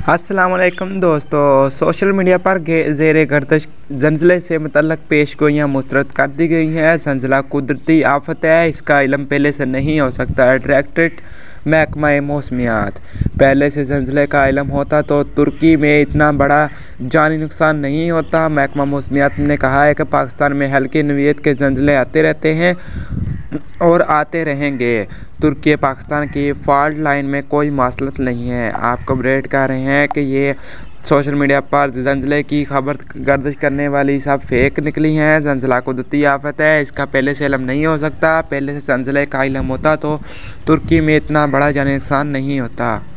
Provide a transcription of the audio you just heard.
अस्सलामुअलैकुम दोस्तों, social media पर ज़ेरे गर्दिश ज़लज़ले से मुतल्लक़ पेशगोइयाँ मुस्तरद कर दी गई हैं। ज़लज़ला कुदरती आफ़त है, इसका इल्म पहले से नहीं हो सकता है। डायरेक्टरेट महकमा मौसमियात। पहले से ज़लज़ले का इल्म होता तो तुर्की में इतना बड़ा जानी नुकसान नहीं होता। महकमा मौसमियात ने कहा है कि पाकिस्तान में हल्की नौइयत के ज़लज़ले आते रहते हैं और आते रहेंगे। तुर्की पाकिस्तान की फ़ॉल्ट लाइन में कोई मसलत नहीं है। आपको अपडेट कर रहे हैं कि ये सोशल मीडिया पर ज़लज़ले की खबर गर्दिश करने वाली सब फेक निकली हैं। ज़लज़ला कुदरती आफ़त है, इसका पहले से इल्म नहीं हो सकता। पहले से ज़लज़ले का इल्म होता तो तुर्की में इतना बड़ा जानी नुकसान नहीं होता।